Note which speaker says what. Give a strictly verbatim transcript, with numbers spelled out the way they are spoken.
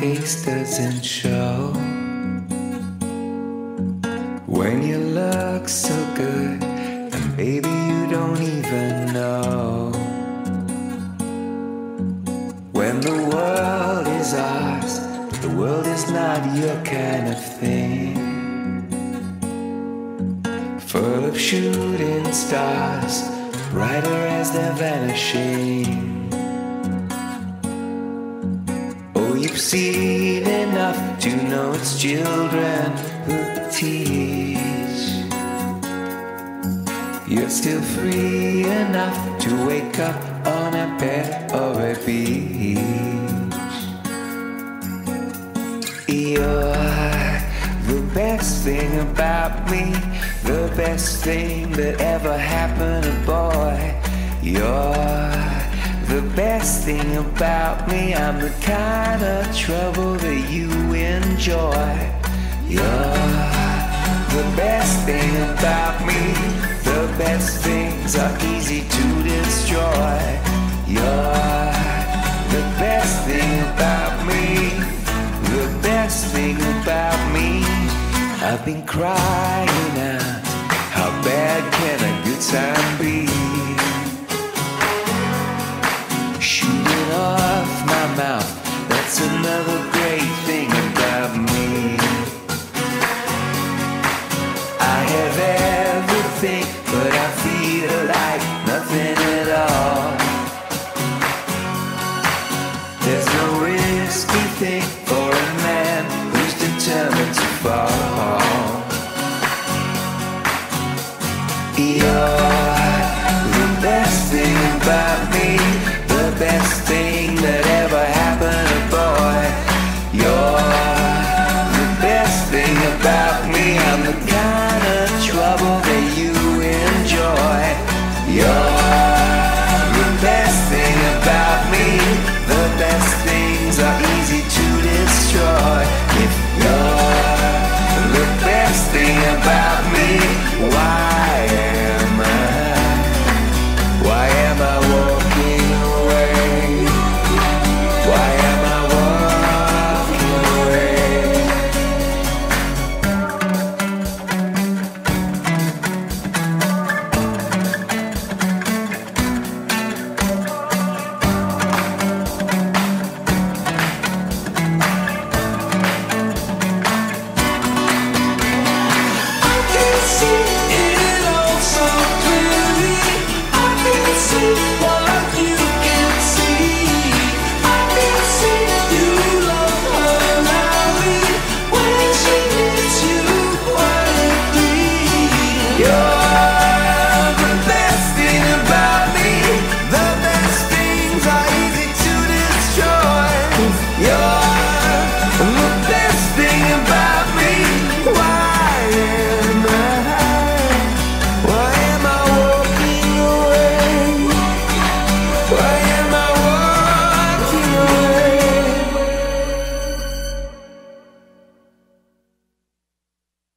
Speaker 1: face doesn't show. When you look so good, and baby you don't even know. When the world is ours, but the world is not your kind of thing. Full of shooting stars, brighter as they're vanishing. Oh, you've seen enough to know it's children who teach. You're still free enough to wake up on a bed or a beach. You're the best thing about me, the best thing that ever happened, boy. You're the best thing about me. I'm the kind of trouble that you enjoy. You're the best thing about me. The best things are easy to destroy. You're the best thing about me. The best thing about me. I've been crying out, how bad can a good time be? Shooting off my mouth, that's another great thing about me. I have everything, but I feel like nothing at all. There's no risky thing for a man who's determined to fall. You're the best thing about me, the best thing that ever happened, boy. You're the best thing about me. I'm the kind of trouble that you enjoy. You're the best thing about me. The best things are easy to destroy. If you're the best thing about me, why